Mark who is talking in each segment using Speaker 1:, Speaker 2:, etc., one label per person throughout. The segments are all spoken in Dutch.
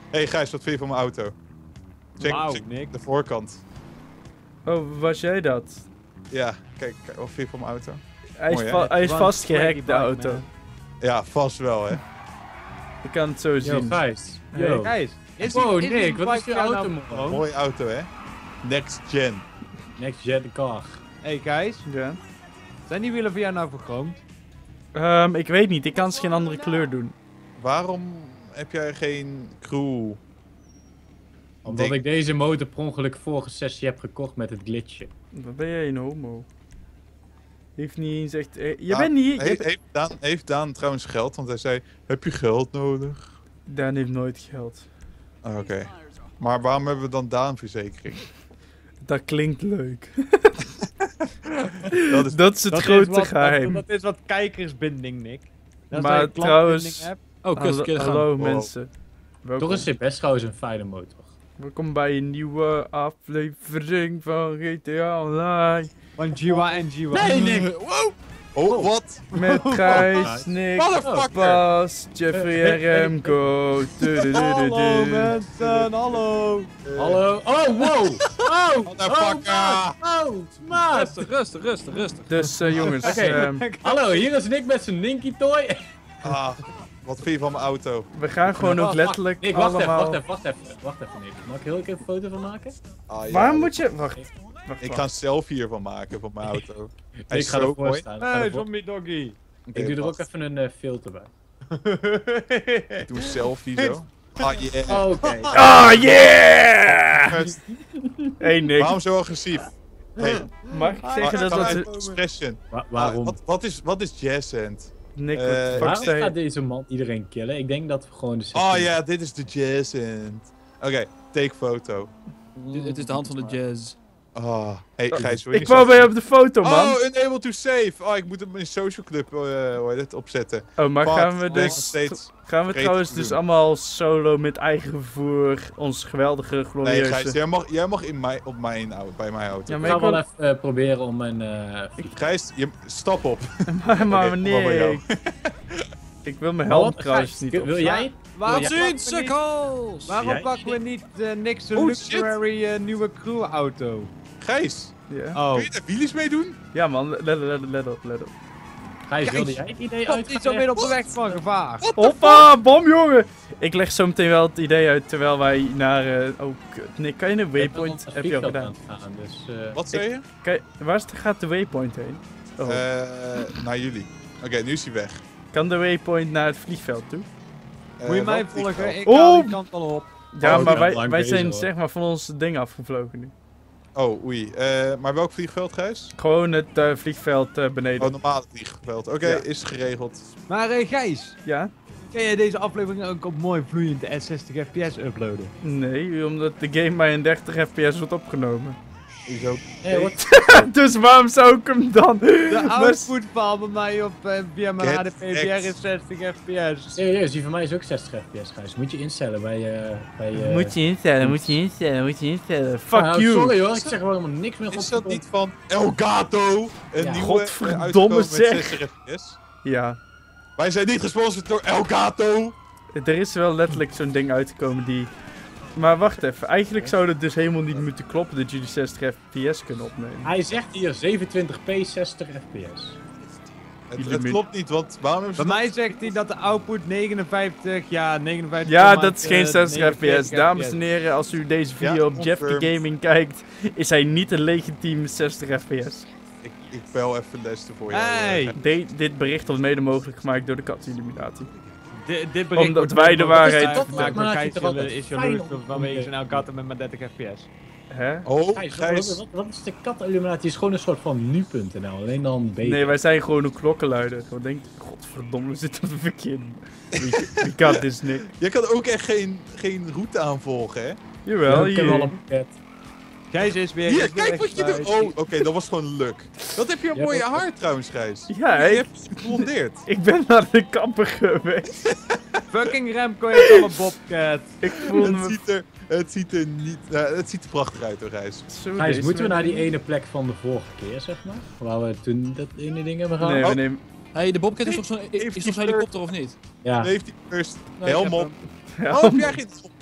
Speaker 1: Hey Gijs, wat vind je van mijn auto? Check
Speaker 2: Nick.
Speaker 1: de voorkant.
Speaker 3: Oh, was jij dat?
Speaker 1: Ja, kijk, wat vind je van mijn auto?
Speaker 3: Hij is vastgehackt, de auto.
Speaker 2: Man.
Speaker 1: Ja, vast wel, hè.
Speaker 3: Ik kan het zo
Speaker 4: Yo,
Speaker 3: zien.
Speaker 4: Gijs.
Speaker 3: Hey.
Speaker 4: Yo.
Speaker 2: Gijs,
Speaker 4: Wow, Nick, wat is je
Speaker 2: bike
Speaker 4: auto,
Speaker 2: nou-
Speaker 4: man?
Speaker 1: Mooie auto, hè. Next gen.
Speaker 4: Next gen car.
Speaker 2: Hey Gijs,
Speaker 3: Ja.
Speaker 2: zijn die wielen voor jou nou vergroomd?
Speaker 3: Ik weet niet, ik kan ze geen andere kleur doen.
Speaker 1: Waarom heb jij geen crew?
Speaker 4: Omdat ik deze motor per ongeluk vorige sessie heb gekocht met het glitchje.
Speaker 3: Wat ben jij een homo? Heeft niet eens echt... je bent niet...
Speaker 1: Heeft Daan trouwens geld? Want hij zei, heb je geld nodig?
Speaker 3: Daan heeft nooit geld.
Speaker 1: Oké. Maar waarom hebben we dan Daan-verzekering?
Speaker 3: Dat klinkt leuk.
Speaker 1: Dat is...
Speaker 3: Dat is het grote geheim.
Speaker 2: Dat is wat kijkersbinding, Nick. Dat is
Speaker 3: Maar
Speaker 2: dat je
Speaker 3: trouwens-
Speaker 2: klantbinding hebt.
Speaker 4: Oh, kus, keer gaan.
Speaker 3: Hallo
Speaker 1: Wow.
Speaker 3: mensen. Welkom.
Speaker 4: Toch is dit best trouwens een fijne motor.
Speaker 3: Welkom bij een nieuwe aflevering van GTA Online.
Speaker 2: Van Jiwa en Jiwa.
Speaker 4: Nee, Nick!
Speaker 1: Wow! Oh, wat?
Speaker 3: Met Gijs, Nick,
Speaker 1: Motherfucker!
Speaker 3: Bas, Jeffrey en Remco.
Speaker 2: Hallo mensen, hallo.
Speaker 4: Hallo? Oh, wow! Oh!
Speaker 1: Motherfucker!
Speaker 4: Oh, maat!
Speaker 5: Rustig.
Speaker 3: Dus jongens,
Speaker 4: Oké. Hallo, hier is Nick met zijn Ninky Toy.
Speaker 1: Ah, wat vind je van mijn auto?
Speaker 3: we gaan gewoon ook letterlijk
Speaker 4: Nick, wacht even,
Speaker 3: allemaal...
Speaker 4: wacht even, Nick. Mag ik heel even een foto van maken?
Speaker 1: Ah, ja,
Speaker 3: Waar moet je... Wacht.
Speaker 1: Ik ga een selfie hiervan maken van mijn auto. Hij
Speaker 4: Ik
Speaker 1: is
Speaker 4: ga
Speaker 1: zo
Speaker 4: ervoor
Speaker 1: mooi.
Speaker 4: staan. Ik ga
Speaker 2: Hey,
Speaker 4: ervoor-
Speaker 2: zombie doggy.
Speaker 4: Ik doe er ook
Speaker 1: vast.
Speaker 4: even een filter bij.
Speaker 1: Ik doe een selfie zo. Ah, yeah.
Speaker 4: Oké.
Speaker 3: Oh yeah! Hey Nick,
Speaker 1: Waarom zo agressief? Hey,
Speaker 3: mag ik zeggen dat
Speaker 1: dat
Speaker 3: dat...
Speaker 1: expression.
Speaker 4: Waarom?
Speaker 1: Wat is jazzend?
Speaker 3: Nick,
Speaker 1: Eh,
Speaker 3: wat de fuck
Speaker 4: Waarom
Speaker 3: sta je-
Speaker 4: gaat deze man iedereen killen? Ik denk dat we gewoon de
Speaker 1: Oh ja, dit is de jazzend. Oké, take foto.
Speaker 5: Het is de hand van de jazz.
Speaker 1: Oh, hey Gijs, wil je
Speaker 3: Ik
Speaker 1: niet
Speaker 3: wou bij
Speaker 1: zo-
Speaker 3: je op de foto, man.
Speaker 1: Oh, unable to save. Oh, ik moet hem in social club hoe heet het, opzetten.
Speaker 3: Oh, maar
Speaker 1: Fuck,
Speaker 3: gaan we
Speaker 1: ik ben nog
Speaker 3: dus...
Speaker 1: steeds
Speaker 3: Gaan we
Speaker 1: vergeten
Speaker 3: trouwens
Speaker 1: te
Speaker 3: dus
Speaker 1: doen.
Speaker 3: allemaal solo met eigen vervoer ons geweldige,
Speaker 1: Nee,
Speaker 3: glorieuze...
Speaker 1: Gijs, jij mag bij mijn auto.
Speaker 3: Ja,
Speaker 4: Ik
Speaker 3: maar
Speaker 4: ga
Speaker 3: ik
Speaker 4: wel
Speaker 3: wil...
Speaker 4: even proberen om mijn...
Speaker 1: Gijs, stap op.
Speaker 3: Maar
Speaker 1: Oké,
Speaker 3: nee,
Speaker 1: voor jou.
Speaker 3: ik wil mijn
Speaker 4: Maar
Speaker 3: helm
Speaker 4: wat,
Speaker 3: trouwens
Speaker 4: Gijs,
Speaker 3: niet
Speaker 4: wil
Speaker 3: op.
Speaker 4: jij?
Speaker 2: Waarom
Speaker 5: Wat
Speaker 2: pakken we
Speaker 5: zien,
Speaker 2: niet-
Speaker 5: sukkels!
Speaker 2: Waarom
Speaker 4: Jij-
Speaker 2: pakken we niet niks
Speaker 1: Oh,
Speaker 2: luxury nieuwe crewauto?
Speaker 1: Gijs,
Speaker 3: Ja.
Speaker 2: Oh.
Speaker 1: kun je daar wheelies mee doen?
Speaker 3: Ja man, let op.
Speaker 4: Gijs, wilde jij het idee
Speaker 2: Komt
Speaker 4: uit?
Speaker 2: niet zo midden op de weg van gevaar.
Speaker 3: Hoppa, bom jongen! Ik leg zo meteen wel het idee uit terwijl wij naar... oh, kut. Nick, kan je een waypoint... Heb je al gedaan?
Speaker 4: Dus,
Speaker 1: Wat zei je?
Speaker 3: Gaat de waypoint heen? Oh.
Speaker 1: Naar jullie. Oké, nu is hij weg.
Speaker 3: Kan de waypoint naar het vliegveld toe?
Speaker 2: Moet je mij
Speaker 1: wat
Speaker 2: volgen?
Speaker 1: vliegveld?
Speaker 2: Ik
Speaker 3: Oh!
Speaker 2: ga die kant al op.
Speaker 3: Ja,
Speaker 4: Oh,
Speaker 3: maar
Speaker 4: ja,
Speaker 3: wij
Speaker 4: lang
Speaker 3: zijn
Speaker 4: bezig, hoor.
Speaker 3: zeg maar van ons ding afgevlogen nu.
Speaker 1: Oh, oei. Maar welk vliegveld, Gijs?
Speaker 3: Gewoon het vliegveld beneden.
Speaker 1: Oh, normale vliegveld. Oké,
Speaker 3: Ja.
Speaker 1: is geregeld.
Speaker 2: Maar Gijs,
Speaker 3: Ja?
Speaker 2: kan jij deze aflevering ook op mooi vloeiend 60 fps uploaden?
Speaker 3: Nee, omdat de game bij een 30 fps wordt opgenomen.
Speaker 1: Hoezo?
Speaker 4: wat?
Speaker 3: Dus waarom zou ik hem dan?
Speaker 2: De
Speaker 3: Maar-
Speaker 2: output van bij mij op via mijn
Speaker 1: Get
Speaker 2: HDPVR is 60 fps.
Speaker 4: Serieus, die van mij is ook 60 fps, Gijs. Moet je instellen bij...
Speaker 3: Moet je instellen. Fuck
Speaker 4: Nou,
Speaker 3: you.
Speaker 4: Sorry hoor, ik zeg gewoon helemaal niks meer.
Speaker 1: Is dat niet van Elgato? Een
Speaker 4: Ja.
Speaker 1: nieuwe
Speaker 3: Godverdomme,
Speaker 1: uitgekomen met
Speaker 3: zeg.
Speaker 1: 60 fps?
Speaker 3: Ja.
Speaker 1: Wij zijn niet gesponsord door Elgato.
Speaker 3: Er is wel letterlijk zo'n ding uitgekomen die... Maar wacht even, eigenlijk zou het dus helemaal niet moeten kloppen dat jullie 60 fps kunnen opnemen.
Speaker 4: Hij zegt hier 27p 60 fps.
Speaker 1: Het klopt niet, want waarom hebben
Speaker 2: Bij
Speaker 1: ze
Speaker 2: mij zegt hij dat de output 59, ja 59.
Speaker 3: Ja, dat is geen 60 fps.
Speaker 2: 49
Speaker 3: Dames en heren, als u deze video
Speaker 1: Ja,
Speaker 3: op Jeff the
Speaker 1: confirmed.
Speaker 3: Gaming kijkt, is hij niet een legitieme 60 fps.
Speaker 1: Ik bel even les voor jou.
Speaker 2: Hey!
Speaker 3: Dit bericht wordt mede mogelijk gemaakt door de Kat-illuminatie.
Speaker 2: Dit bericht
Speaker 3: Omdat
Speaker 2: wordt
Speaker 3: wij de
Speaker 2: mede
Speaker 3: waarheid
Speaker 2: mogelijk
Speaker 4: vertellen.
Speaker 2: gemaakt
Speaker 4: Maar
Speaker 2: door
Speaker 4: hij
Speaker 2: Gijs
Speaker 4: ziet er altijd
Speaker 2: is
Speaker 4: fijn
Speaker 2: jaloers
Speaker 4: op.
Speaker 2: vanwege zijn Elgato met maar 30 fps.
Speaker 3: Hè?
Speaker 1: Oh,
Speaker 4: Gijs,
Speaker 1: Gijs.
Speaker 4: wat is de kat-illuminatie? is gewoon een soort van nu.nl, alleen dan beter.
Speaker 3: Nee, wij zijn gewoon een klokkenluider. Gewoon denk, godverdomme, we zitten op de verkeerde. Wie kat is Nick?
Speaker 1: Jij kan ook echt geen route aanvolgen, hè?
Speaker 3: Jawel,
Speaker 4: ik heb wel
Speaker 3: hier.
Speaker 4: een pakket.
Speaker 2: Gijs is weer...
Speaker 1: Hier,
Speaker 2: is weer
Speaker 1: kijk wat je
Speaker 2: weggestuurd.
Speaker 1: doet. Oh, oké, dat was gewoon luk. Wat heb je een
Speaker 4: Ja,
Speaker 1: mooie
Speaker 4: wat-
Speaker 1: haar trouwens, Gijs.
Speaker 3: Ja,
Speaker 1: Je
Speaker 3: ik,
Speaker 1: hebt je geblondeerd.
Speaker 3: ik ben naar de kapper geweest.
Speaker 2: Fucking Remco heeft al een bobcat.
Speaker 3: Ik voelde me...
Speaker 1: Het ziet er niet... het ziet er prachtig uit hoor, Gijs.
Speaker 3: Zo
Speaker 4: Gijs,
Speaker 3: deze
Speaker 4: moeten we naar die
Speaker 3: manier.
Speaker 4: ene plek van de vorige keer, zeg maar? Waar we toen dat ene ding hebben gehad?
Speaker 3: Nee,
Speaker 1: Oh.
Speaker 3: we nemen...
Speaker 5: Hey, de Bobcat is toch zo'n
Speaker 1: Heeft die
Speaker 5: helikopter of niet?
Speaker 1: Dan
Speaker 4: Ja.
Speaker 1: heeft hij first
Speaker 5: Nee, ik
Speaker 1: helm
Speaker 5: heb
Speaker 1: op.
Speaker 5: hem.
Speaker 1: Oh, heb jij geen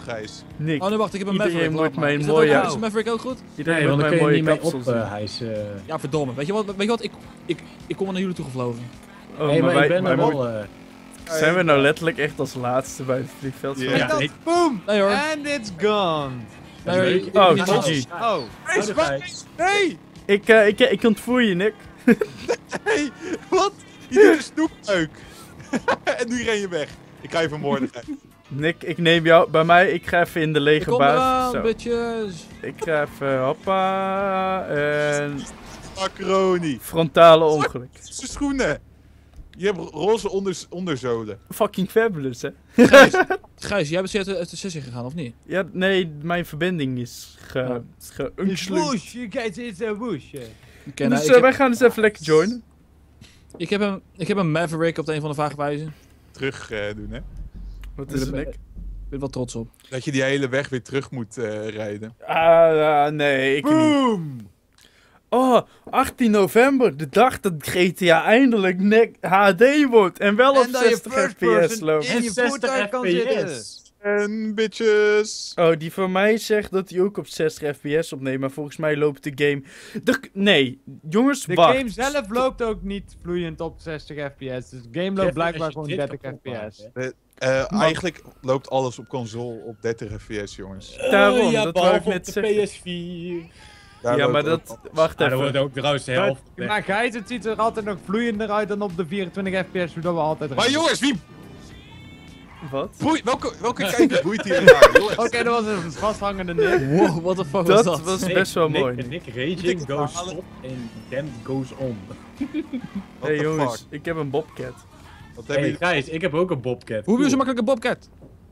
Speaker 1: Gijs.
Speaker 3: Nick,
Speaker 5: Oh nee, wacht, ik heb een
Speaker 3: iedereen
Speaker 5: Maverick.
Speaker 3: moet
Speaker 5: laat maar.
Speaker 3: mijn
Speaker 5: Is dat
Speaker 3: mooie...
Speaker 5: ook- Is Maverick ook goed?
Speaker 3: Iedereen
Speaker 4: Nee,
Speaker 3: moet
Speaker 4: want dan
Speaker 3: mijn
Speaker 4: kun je
Speaker 3: mooie
Speaker 4: niet mee
Speaker 3: kapsels
Speaker 4: op.
Speaker 3: zien.
Speaker 4: Hij is...
Speaker 5: Ja, verdomme. Weet je wat? Ik kom al naar jullie toe gevlogen.
Speaker 3: Oh,
Speaker 4: nee, maar ik ben er
Speaker 3: maar
Speaker 4: wel...
Speaker 3: zijn we nou letterlijk echt als laatste bij het vliegveld?
Speaker 1: Ja.
Speaker 2: En
Speaker 4: Ja,
Speaker 2: dan,
Speaker 4: ik-
Speaker 2: boom!
Speaker 5: Nee hoor.
Speaker 2: And it's gone.
Speaker 5: Nee hoor,
Speaker 4: leuk.
Speaker 5: ik
Speaker 3: Oh,
Speaker 5: ben niet
Speaker 3: GG.
Speaker 5: zo-
Speaker 2: Oh.
Speaker 1: Nee!
Speaker 3: Ik ontvoer je, Nick.
Speaker 1: Hey, wat? Je doet een snoepbuik. En nu ren je weg. Ik ga je vermoorden. Gijs.
Speaker 3: Nick, ik neem jou bij mij. Ik ga even in de
Speaker 5: Ik
Speaker 3: lege
Speaker 5: kom
Speaker 3: basis.
Speaker 5: eraan,
Speaker 3: Zo.
Speaker 5: bitches.
Speaker 3: Ik ga even, hoppa. En
Speaker 1: Macaroni.
Speaker 3: frontale ongeluk.
Speaker 1: Zijn schoenen. Je hebt roze onderzolen.
Speaker 3: Fucking fabulous, hè?
Speaker 5: Gijs, jij bent uit de sessie gegaan, of niet?
Speaker 3: Ja, nee, mijn verbinding is
Speaker 5: Oh.
Speaker 2: It's
Speaker 3: geunkslukt.
Speaker 2: whoosh, you guys, it's a whoosh.
Speaker 5: Oké, nou,
Speaker 3: Dus
Speaker 5: ik, heb,
Speaker 3: wij gaan eens even lekker joinen.
Speaker 5: ik heb een Maverick op de een van de vaagwijzen.
Speaker 1: Terug doen, hè.
Speaker 3: Wat is het, Nick?
Speaker 5: Ik ben wel trots op.
Speaker 1: Dat je die hele weg weer terug moet rijden.
Speaker 3: Nee, ik niet.
Speaker 2: Boom!
Speaker 3: Oh, 18 november, de dag dat GTA eindelijk HD wordt en wel op
Speaker 2: En dat je
Speaker 3: 60
Speaker 2: first
Speaker 3: fps
Speaker 2: person
Speaker 3: loopt.
Speaker 2: in je
Speaker 4: 60
Speaker 2: voertuig kan zitten.
Speaker 4: FPS.
Speaker 1: En bitches.
Speaker 3: Oh, die van mij zegt dat hij ook op 60 fps opneemt, maar volgens mij loopt de game... Nee, jongens,
Speaker 2: De
Speaker 3: wacht.
Speaker 2: game zelf loopt ook niet vloeiend op 60 fps. Dus de game loopt
Speaker 4: Jeff,
Speaker 2: blijkbaar
Speaker 4: als je
Speaker 2: gewoon
Speaker 4: dit
Speaker 2: 30
Speaker 4: kapot maakt,
Speaker 2: fps.
Speaker 4: hè.
Speaker 1: Eigenlijk loopt alles op console op 30 fps, jongens.
Speaker 3: Daarom,
Speaker 4: ja,
Speaker 3: dat wou
Speaker 4: behalve
Speaker 3: ik net
Speaker 4: op de
Speaker 3: zeggen.
Speaker 4: PS4.
Speaker 1: Daar
Speaker 3: Ja,
Speaker 1: loopt
Speaker 3: maar
Speaker 1: ook
Speaker 3: dat...
Speaker 1: alles.
Speaker 3: Wacht
Speaker 4: Ja, dan wordt
Speaker 3: even.
Speaker 4: ook trouwens de helft.
Speaker 2: Maar Gijs, het ziet er altijd nog vloeiender uit dan op de 24 fps, zodat we altijd
Speaker 1: Maar
Speaker 2: rijden.
Speaker 1: jongens, wie
Speaker 3: Wat?
Speaker 1: welke kijker boeit hier nou, jongens?
Speaker 2: Oké, dat was een vasthangende Nick.
Speaker 5: Wow, what the fuck was
Speaker 3: Dat
Speaker 5: dat?
Speaker 3: was best wel mooi.
Speaker 4: Nick raging goes op en then goes on.
Speaker 1: What
Speaker 3: Hey
Speaker 1: the
Speaker 3: jongens,
Speaker 1: fuck?
Speaker 3: ik heb een bobcat.
Speaker 1: Wat heb
Speaker 4: Hey
Speaker 1: je?
Speaker 4: Gijs, ik heb ook een bobcat.
Speaker 5: Hoe heb je zo makkelijk een Bobcat?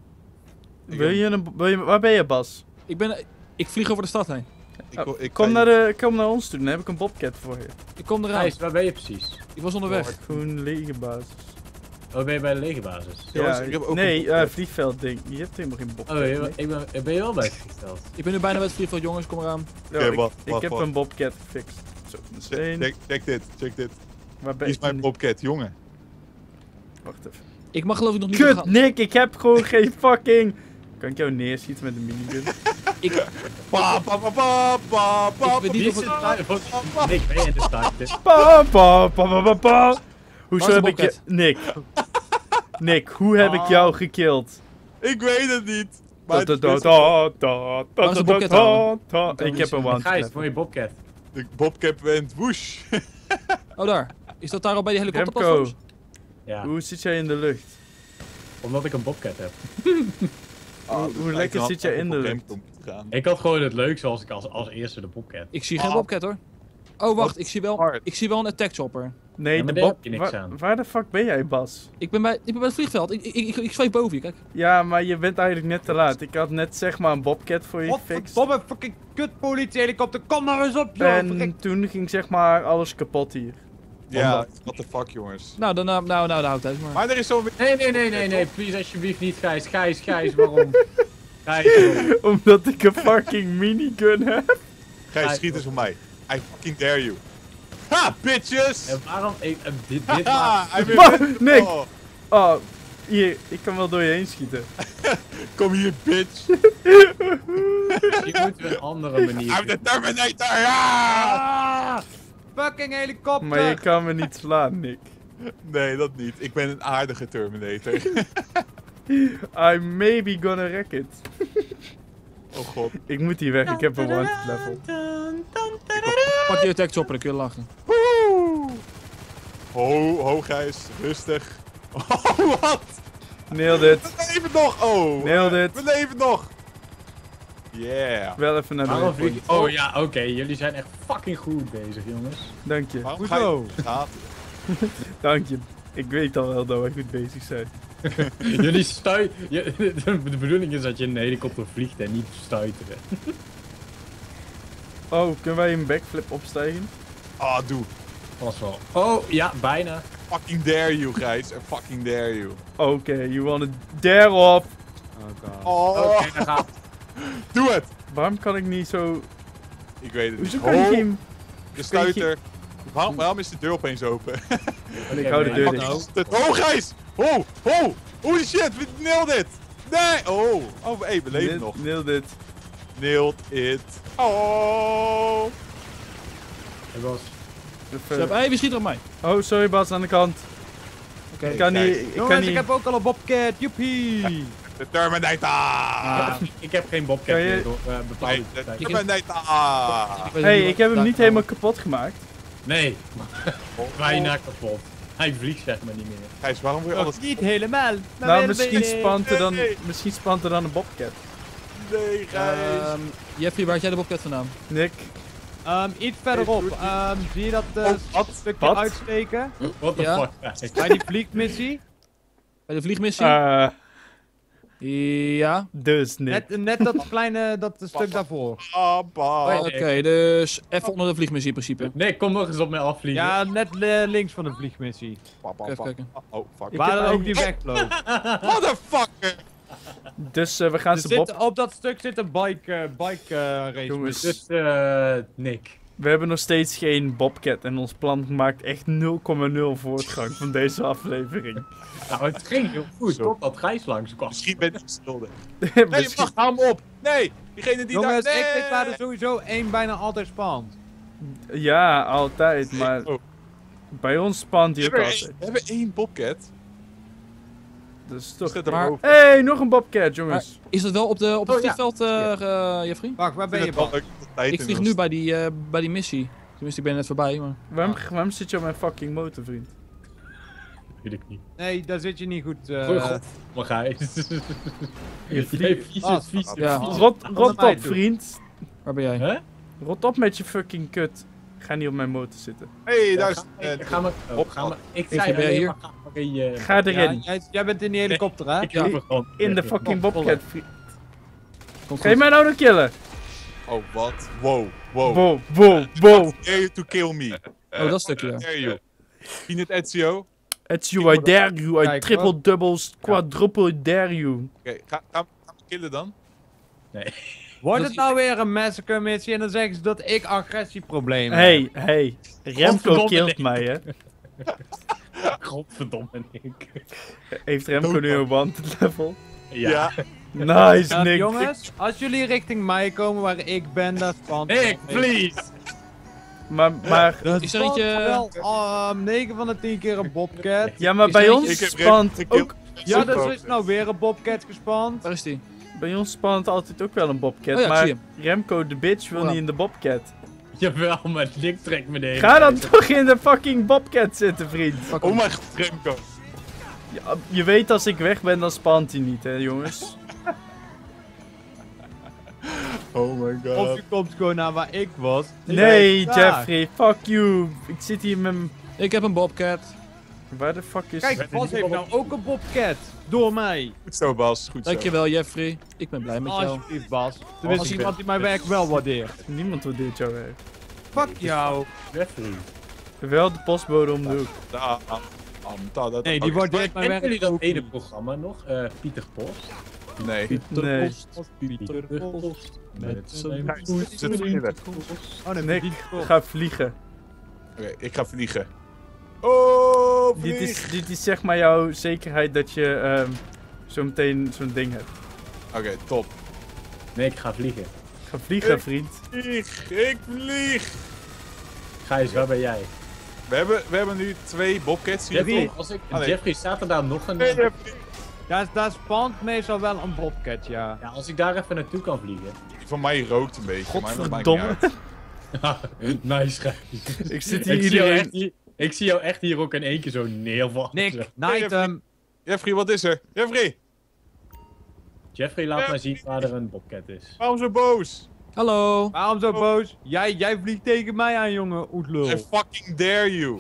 Speaker 3: Waar ben je, Bas?
Speaker 5: Ik vlieg over de stad heen.
Speaker 3: Kom naar ons toe, dan heb ik een bobcat voor je.
Speaker 5: Ik kom eraan.
Speaker 4: Gijs, waar ben je precies?
Speaker 5: Ik was onderweg.
Speaker 3: Gewoon lege basis.
Speaker 4: Oh, ben je bij de legerbasis?
Speaker 1: Jongens,
Speaker 3: Ja,
Speaker 1: ik heb ook
Speaker 3: nee,
Speaker 1: een bobcat.
Speaker 3: vliegveld ding. Je hebt helemaal geen bobcat.
Speaker 4: Oh,
Speaker 3: nee.
Speaker 4: ben je wel bij het vliegveld?
Speaker 5: Ik ben nu bijna bij het vliegveld, jongens. Kom eraan.
Speaker 3: Ja,
Speaker 1: Oké,
Speaker 3: ik
Speaker 1: wacht,
Speaker 3: ik heb
Speaker 1: wacht.
Speaker 3: een bobcat gefixt. Zo, dat is één.
Speaker 1: Check dit.
Speaker 3: Waar ben
Speaker 1: Hier is
Speaker 3: ik
Speaker 1: mijn
Speaker 3: nu?
Speaker 1: Bobcat, jongen.
Speaker 3: Wacht even.
Speaker 5: Ik mag geloof ik nog niet
Speaker 3: Kut,
Speaker 5: gaan.
Speaker 3: Nick, ik heb gewoon geen fucking... Kan ik jou neerschieten met een minigun?
Speaker 1: Pa, pa, pa, pa, pa, pa,
Speaker 5: Ik weet niet
Speaker 4: Wie
Speaker 5: of
Speaker 4: is
Speaker 5: het...
Speaker 4: het? Nick, ben je in de starten?
Speaker 3: Pa, pa, pa, pa, pa, pa. Hoezo
Speaker 5: Waar is de
Speaker 3: heb ik je...
Speaker 5: bobcat?
Speaker 3: Nick. Nick, hoe heb ik jou gekild?
Speaker 1: Ik weet het niet. Maar
Speaker 3: Ta,
Speaker 1: het
Speaker 3: ta,
Speaker 1: is
Speaker 3: ta, ta, ta,
Speaker 5: Waar is de
Speaker 3: ta,
Speaker 5: bobcat
Speaker 3: ta,
Speaker 5: halen?
Speaker 3: ta. Ik heb een one
Speaker 4: Gijs,
Speaker 3: clap.
Speaker 4: voor je bobcat.
Speaker 1: de Bobcat went woosh.
Speaker 5: Oh, daar. Is dat daar al bij die
Speaker 3: Remco,
Speaker 5: helikopterplatforms?
Speaker 4: Ja,
Speaker 3: hoe zit jij in de lucht?
Speaker 4: omdat ik een bobcat heb.
Speaker 3: Hoe lekker zit jij in de lucht?
Speaker 4: Ik had gewoon het leukste als ik als eerste de bobcat.
Speaker 5: Ik zie geen Bobcat hoor. Oh, wacht.
Speaker 1: hard.
Speaker 5: Ik zie wel een attack chopper.
Speaker 3: Nee,
Speaker 4: Ja, maar
Speaker 3: de
Speaker 4: daar
Speaker 3: bob...
Speaker 4: heb je niks aan.
Speaker 3: Waar de fuck ben jij, Bas?
Speaker 5: Ik ben bij het vliegveld. Ik zweef boven je, kijk.
Speaker 3: Ja, maar je bent eigenlijk net te laat. Ik had net zeg maar een bobcat voor je gefixt.
Speaker 2: Godverdomme fucking kut politiehelikopter, kom nou eens op joh!
Speaker 3: En
Speaker 2: verrek.
Speaker 3: toen ging zeg maar alles kapot hier.
Speaker 1: Ja, what the fuck, jongens.
Speaker 5: Nou, dan houdt het maar.
Speaker 1: Maar er is zo'n...
Speaker 4: Nee, please alsjeblieft niet Gijs. Gijs, waarom? Gijs, waarom?
Speaker 3: Omdat ik een fucking minigun heb.
Speaker 1: Gijs, schiet eens op mij. I fucking dare you. Ha, bitches!
Speaker 4: En waarom? Dit
Speaker 1: Haha,
Speaker 4: maakt...
Speaker 1: I
Speaker 3: Maar,
Speaker 1: mean,
Speaker 3: Nick.
Speaker 1: oh,
Speaker 3: Oh, hier, ik kan wel door je heen schieten.
Speaker 1: kom hier, bitch.
Speaker 4: Je moet weer een andere manier
Speaker 1: I'm the Terminator, ja!
Speaker 2: Ah, fucking helikopter!
Speaker 3: Maar je kan me niet slaan, Nick.
Speaker 1: Nee, dat niet. Ik ben een aardige Terminator.
Speaker 3: I maybe gonna wreck it.
Speaker 1: Oh god.
Speaker 3: Ik moet hier weg, ik heb een wanted level.
Speaker 5: Pak je attack chopper, dan kun je lachen.
Speaker 1: Ho, Gijs. Rustig. Oh, wat?
Speaker 3: Nailed it.
Speaker 1: We leven nog! Oh!
Speaker 3: Nailed it.
Speaker 1: We leven nog! Yeah.
Speaker 3: Wel even naar de
Speaker 4: Waarom vlieg
Speaker 3: waypoint.
Speaker 4: je... Oh ja, oké. Jullie zijn echt fucking goed bezig, jongens.
Speaker 3: Dank je,
Speaker 1: Waarom ga
Speaker 2: Hoezo?
Speaker 1: je gaat?
Speaker 3: dank je. Ik weet al wel dat we goed bezig zijn.
Speaker 4: Jullie stuiten... De bedoeling is dat je in een helikopter vliegt en niet stuiteren.
Speaker 3: Oh, kunnen wij een backflip opstijgen?
Speaker 1: Ah, doe.
Speaker 4: Was wel. Oh, ja, bijna.
Speaker 1: Fucking dare you, Gijs. I fucking dare you.
Speaker 3: Oké, you wanna dare off.
Speaker 2: Oh god.
Speaker 1: Oh,
Speaker 4: Oké, dan gaat...
Speaker 1: doe het!
Speaker 3: Waarom kan ik niet zo...
Speaker 1: Ik weet het
Speaker 3: Hoezo
Speaker 1: niet.
Speaker 3: kan ik
Speaker 1: Oh,
Speaker 3: geen...
Speaker 1: de stuiter. Waarom is de deur opeens open?
Speaker 3: Ik hou de deur
Speaker 4: Wat
Speaker 3: dicht.
Speaker 4: nou?
Speaker 1: Oh, Gijs! Oh, oh! Holy shit, we nailed it! Nee! Oh! Oh, hey, we leven nog.
Speaker 3: Neel dit.
Speaker 1: Nailed it. Oh!
Speaker 4: Het was...
Speaker 3: Even-
Speaker 5: Wie schiet er op mij?
Speaker 3: Oh, sorry Bas, aan de kant.
Speaker 5: Oké.
Speaker 3: Ik kan
Speaker 1: kijk.
Speaker 3: niet... Ik kan
Speaker 2: Jongens, ik
Speaker 3: niet...
Speaker 2: heb ook al een Bobcat. Joepie.
Speaker 1: De Terminator!
Speaker 4: Ik heb geen Bobcat
Speaker 3: Kan je-
Speaker 4: meer door bepaalde
Speaker 1: Nee, de
Speaker 4: tijd.
Speaker 1: Terminator!
Speaker 3: Hey, ik heb hem niet helemaal kapot gemaakt.
Speaker 4: Nee, bijna kapot. Hij vliegt zeg maar niet meer.
Speaker 1: Gijs, waarom wil je alles...
Speaker 2: Niet helemaal. maar
Speaker 3: Nou,
Speaker 2: wel
Speaker 3: misschien
Speaker 2: beetje.
Speaker 3: spant er dan een bobcat.
Speaker 1: Nee, Gijs.
Speaker 5: Jeffrey, waar had jij de Bobcat vandaan?
Speaker 3: Nick.
Speaker 2: Iets verderop. Zie je dat
Speaker 1: wat?
Speaker 2: stukje
Speaker 3: Wat?
Speaker 2: uitsteken?
Speaker 4: What the
Speaker 5: Ja.
Speaker 4: fuck, Gijs?
Speaker 2: Bij die vliegmissie?
Speaker 5: Bij de vliegmissie? Ja.
Speaker 3: Dus Nick.
Speaker 2: Net dat kleine, dat stuk daarvoor.
Speaker 1: Papa.
Speaker 5: Oké, dus even onder de vliegmissie in principe.
Speaker 4: Nee, kom nog eens op mij afvliegen.
Speaker 2: Ja, net links van de vliegmissie.
Speaker 5: Even kijken.
Speaker 1: Oh, fuck.
Speaker 3: Ik
Speaker 2: Waar
Speaker 3: heb
Speaker 2: dan ook die wegvloog.
Speaker 1: Motherfucker!
Speaker 3: Dus we gaan ze bob...
Speaker 2: Op dat stuk zit een bike race.
Speaker 3: Jongens.
Speaker 4: Dus, Nick.
Speaker 3: We hebben nog steeds geen bobcat en ons plan maakt echt 0,0 voortgang van deze aflevering.
Speaker 4: Nou, het ging heel goed,
Speaker 1: Zo.
Speaker 4: totdat Gijs langskwam.
Speaker 1: Misschien ben ik schuldig. Nee,
Speaker 3: Misschien-
Speaker 1: wacht, hou hem op! Nee! Diegene die
Speaker 2: Jongens,
Speaker 1: daar...
Speaker 2: ik weet waar er sowieso één bijna altijd spant.
Speaker 3: Ja, altijd, maar
Speaker 1: Oh.
Speaker 3: bij ons spant
Speaker 1: We
Speaker 3: hij ook
Speaker 1: hebben,
Speaker 3: altijd.
Speaker 1: we hebben één Bobcat.
Speaker 3: Dus toch...
Speaker 1: Zit er
Speaker 5: Maar-
Speaker 1: boven.
Speaker 3: Hey, nog een bobcat, jongens.
Speaker 5: Is dat wel op het
Speaker 4: Oh, ja.
Speaker 5: vliegveld, Jeffrey?
Speaker 2: Wacht, waar ben
Speaker 1: Ik
Speaker 2: je,
Speaker 1: vind het wel
Speaker 2: Bas?
Speaker 1: leuk dat de tijd
Speaker 5: Ik
Speaker 1: in
Speaker 5: vlieg
Speaker 1: ons-
Speaker 5: nu bij die missie. Tenminste, ik ben net voorbij, maar...
Speaker 3: Waarom zit je op mijn fucking motor, vriend?
Speaker 4: Weet ik niet.
Speaker 2: Nee, daar zit je niet goed.
Speaker 4: Goeie god, maar Gijs.
Speaker 3: Je vliegt-
Speaker 4: Jij vies,
Speaker 2: Ah,
Speaker 4: vies.
Speaker 5: Ja.
Speaker 3: Rot
Speaker 2: mij
Speaker 3: op,
Speaker 2: toe.
Speaker 3: vriend.
Speaker 5: Waar ben jij?
Speaker 4: Hè?
Speaker 3: Rot op met je fucking kut. Ga niet op mijn motor zitten.
Speaker 1: Hey, daar is...
Speaker 4: Ga maar, ik
Speaker 5: ben
Speaker 4: zei alleen
Speaker 5: hier.
Speaker 4: maar, ga maar in je...
Speaker 3: Ga erin.
Speaker 2: Jij bent in die helikopter, hè?
Speaker 4: Ik loop er gewoon.
Speaker 3: In de fucking bobcat, vriend.
Speaker 5: Komt
Speaker 3: Ga je mij nou nog killen?
Speaker 1: Oh, wat? Wow, wow.
Speaker 3: Wow, wow, wow.
Speaker 1: Dare you to kill me.
Speaker 5: Oh, dat stukje, ja.
Speaker 1: Dare you. Peanut Ezio.
Speaker 3: It's you, I dare you, I
Speaker 2: Kijk,
Speaker 3: triple doubles, quadruple dare you.
Speaker 1: Oké, ga me killen dan.
Speaker 2: Wordt het nou weer een massacre missie en dan zeggen ze dat ik agressieproblemen heb?
Speaker 3: Hey, Remco
Speaker 4: Godverdomme,
Speaker 3: killt
Speaker 4: Nick.
Speaker 3: mij, hè.
Speaker 4: Godverdomme, Nick.
Speaker 3: Heeft Remco nu een wanted level?
Speaker 4: Ja.
Speaker 3: Nice, Nick.
Speaker 2: Jongens, als jullie richting mij komen waar ik ben, dat spant.
Speaker 4: Nick, please!
Speaker 3: Maar
Speaker 2: Dat
Speaker 5: Is er
Speaker 2: spant
Speaker 5: eentje-
Speaker 2: wel 9 van de 10 keer een bobcat.
Speaker 3: ja, maar
Speaker 5: Is
Speaker 3: bij
Speaker 5: er
Speaker 3: ons
Speaker 1: eentje- Ik heb
Speaker 3: spant
Speaker 1: Remco
Speaker 3: ook...
Speaker 2: Ja, dus is nou weer een bobcat gespant.
Speaker 5: Waar is die?
Speaker 3: Bij ons spant altijd ook wel een bobcat,
Speaker 5: Oh ja, ik
Speaker 3: maar
Speaker 5: zie
Speaker 3: Remco de bitch wil
Speaker 5: Ja.
Speaker 3: niet in de bobcat.
Speaker 4: Jawel, maar Nick trekt me de hele
Speaker 3: Ga dan
Speaker 4: tijd.
Speaker 3: toch in de fucking bobcat zitten, vriend.
Speaker 5: Fuck
Speaker 1: Oh
Speaker 5: hem.
Speaker 1: mijn god, Remco.
Speaker 3: Ja, je weet als ik weg ben, dan spant hij niet, hè, jongens.
Speaker 1: Oh my
Speaker 2: Of
Speaker 1: god.
Speaker 2: je komt gewoon naar waar ik was.
Speaker 3: Nee,
Speaker 2: Daar.
Speaker 3: Jeffrey, fuck you. Ik zit hier met mijn...
Speaker 5: Ik heb een Bobcat.
Speaker 3: Waar de fuck is...
Speaker 2: Kijk, Bas heeft nou ook een bobcat. Door mij.
Speaker 1: Goed zo, Bas. Goed zo.
Speaker 5: Dankjewel, Jeffrey. Ik ben blij met jou.
Speaker 2: Alsjeblieft, Bas. Tenminste,
Speaker 5: Als
Speaker 2: iemand die mijn werk wel waardeert.
Speaker 3: Niemand waardeert jouw werk.
Speaker 2: Fuck jou.
Speaker 4: Jeffrey.
Speaker 3: Wel de postbode om de hoek.
Speaker 2: Nee, die wordt direct mijn
Speaker 4: Kennen
Speaker 2: werk
Speaker 4: jullie dat
Speaker 2: ook
Speaker 4: ene
Speaker 2: niet.
Speaker 4: programma nog? Pieter Post?
Speaker 1: Nee.
Speaker 3: Nee.
Speaker 4: Pieter Post. Met zijn
Speaker 1: Gijs,
Speaker 4: poes.
Speaker 1: zit er niet weg.
Speaker 2: Oh nee,
Speaker 3: Nick,
Speaker 2: die
Speaker 3: ga vliegen.
Speaker 1: Oké, ik ga vliegen. Oh, vlieg.
Speaker 3: Dit is zeg maar jouw zekerheid dat je zo meteen zo'n ding hebt.
Speaker 1: Oké, top.
Speaker 4: Nee, ik ga vliegen.
Speaker 3: Ga vliegen, vriend.
Speaker 1: Ik vlieg.
Speaker 4: Gijs, waar ben jij?
Speaker 1: We hebben nu 2 bobcats hier.
Speaker 4: Jeffrey,
Speaker 1: toch?
Speaker 4: als ik, Jeffrey, staat er daar nog een...
Speaker 1: Nee, Jeffrey.
Speaker 2: Daar spant meestal wel een bobcat, ja.
Speaker 4: Ja, als ik daar even naartoe kan vliegen.
Speaker 1: Die van mij rookt een beetje. maar dat maakt
Speaker 3: Godverdomme.
Speaker 1: niet uit.
Speaker 4: Nice, Gijs.
Speaker 3: Ik zit hier
Speaker 4: Ik zie, jou
Speaker 3: iedereen...
Speaker 4: echt hier, ik zie jou echt hier ook in één keer zo neervallen.
Speaker 2: Nick, night hem.
Speaker 1: Jeffrey, wat is er? Jeffrey,
Speaker 4: Jeffrey, laat mij zien waar er een bobcat is.
Speaker 1: waarom zo boos?
Speaker 5: Hallo.
Speaker 2: Waarom zo boos? Jij vliegt tegen mij aan, jongen, oetlul.
Speaker 1: I fucking dare you.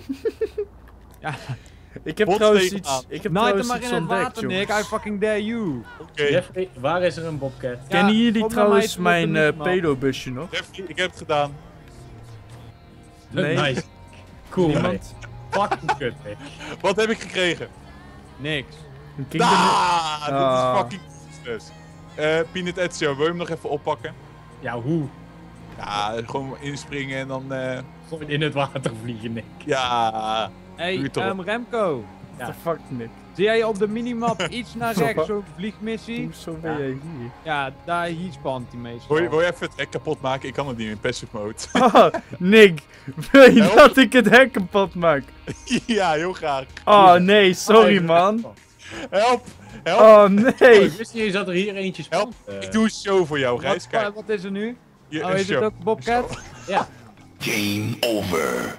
Speaker 3: Ik heb
Speaker 1: Bot
Speaker 3: trouwens
Speaker 1: tegen
Speaker 3: iets,
Speaker 1: aan.
Speaker 3: ik heb
Speaker 2: Night hem
Speaker 3: trouwens
Speaker 2: maar
Speaker 3: iets
Speaker 2: in het
Speaker 3: ontdekt,
Speaker 2: water, Nick. I
Speaker 3: jongens.
Speaker 2: fucking dare you.
Speaker 1: Oké.
Speaker 4: Jeffrey, waar is er een bobcat?
Speaker 2: Ja,
Speaker 3: Kennen jullie
Speaker 2: kom naar
Speaker 3: trouwens
Speaker 2: mij toe,
Speaker 3: mijn
Speaker 2: niet, man.
Speaker 3: pedobusje nog?
Speaker 1: Jeffrey, ik heb het gedaan.
Speaker 3: Nee.
Speaker 4: Nice. Cool, man.
Speaker 3: Niemand?
Speaker 4: Fucking kut, hè.
Speaker 1: Wat heb ik gekregen?
Speaker 2: Niks.
Speaker 3: Een kingdom...
Speaker 1: Dit
Speaker 3: Ah.
Speaker 1: is fucking useless. Peanut Ezio, wil je hem nog even oppakken?
Speaker 4: Ja, hoe?
Speaker 1: Ja, gewoon inspringen en dan...
Speaker 4: Gewoon in het water vliegen, Nick.
Speaker 1: ja.
Speaker 2: Hey,
Speaker 1: Doe je toch op.
Speaker 2: Remco.
Speaker 3: What the fuck, Nick?
Speaker 2: Zie jij op de minimap iets naar rechts, zo'n vliegmissie?
Speaker 3: Hoezo ben jij hier?
Speaker 2: Ja, daar hier spant hij meestal.
Speaker 1: Wil je even het hek kapot maken? Ik kan het niet in passive mode.
Speaker 3: Oh, Nick, wil je
Speaker 1: Help.
Speaker 3: dat ik het hek kapot maak?
Speaker 1: Ja, heel graag.
Speaker 3: Oh nee, sorry man.
Speaker 1: Help! Help!
Speaker 3: Oh nee.
Speaker 4: Ik wist niet eens dat er hier eentje
Speaker 1: Help!
Speaker 4: spant.
Speaker 1: Ik doe een show voor jou, Gijs. Kijk.
Speaker 2: Wat is er nu?
Speaker 1: Hier,
Speaker 2: Oh,
Speaker 1: een
Speaker 2: is het
Speaker 1: show.
Speaker 2: ook Bobcat?
Speaker 4: Ja.
Speaker 6: Game over.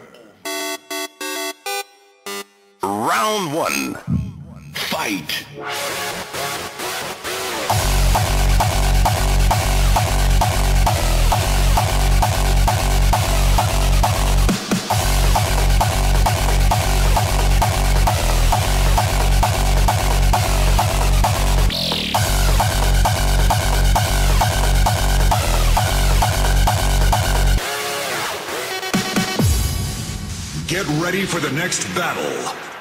Speaker 6: Round 1. Fight. Get ready for the next battle.